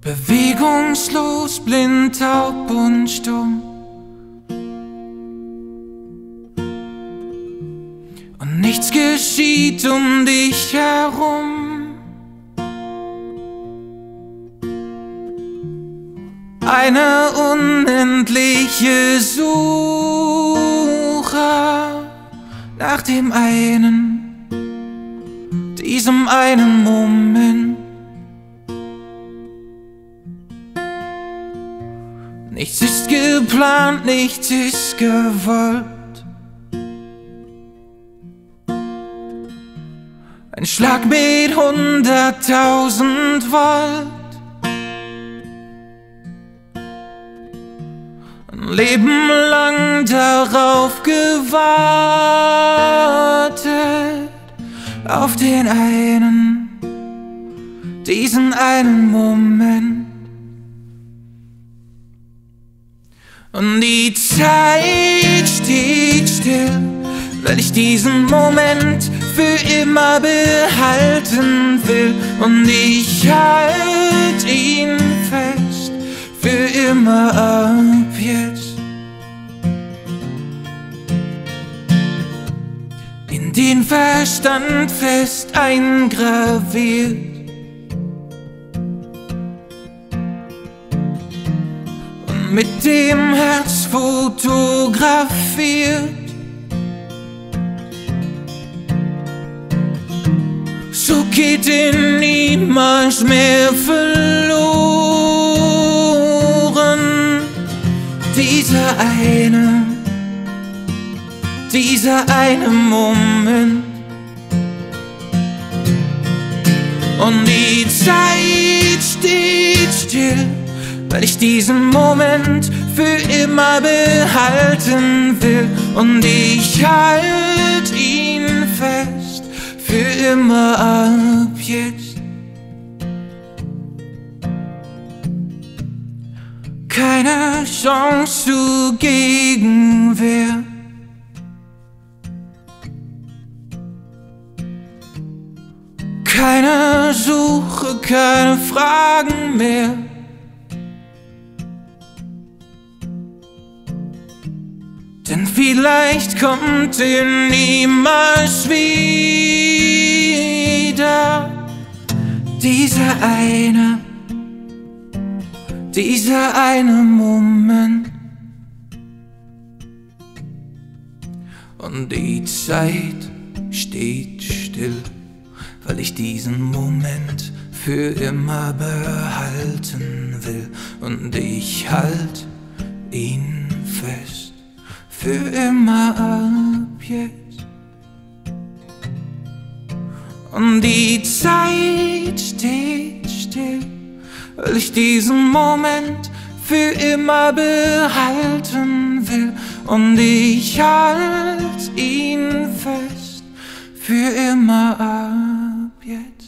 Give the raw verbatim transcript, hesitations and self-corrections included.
Bewegungslos, blind, taub und stumm. Und nichts geschieht um dich herum. Eine unendliche Suche nach dem einen, diesem einen Moment. Nichts ist geplant, nichts ist gewollt. Ein Schlag mit hunderttausend Volt. Ein Leben lang darauf gewartet, auf den einen, diesen einen Moment. Und die Zeit steht still, weil ich diesen Moment für immer behalten will. Und ich halt ihn fest, für immer ab jetzt. In den Verstand fest eingraviert. Mit dem Herz fotografiert. So geht er niemals mehr verloren. Dieser eine, dieser eine Moment. Und die Zeit steht still, weil ich diesen Moment für immer behalten will. Und ich halt ihn fest, für immer ab jetzt. Keine Chance zur Gegenwehr. Keine Suche, keine Fragen mehr. Denn vielleicht kommt er niemals wieder. Dieser eine, dieser eine Moment. Und die Zeit steht still, weil ich diesen Moment für immer behalten will. Und ich halt ihn fest, für immer ab jetzt. Und die Zeit steht still, weil ich diesen Moment für immer behalten will. Und ich halt ihn fest, für immer ab jetzt.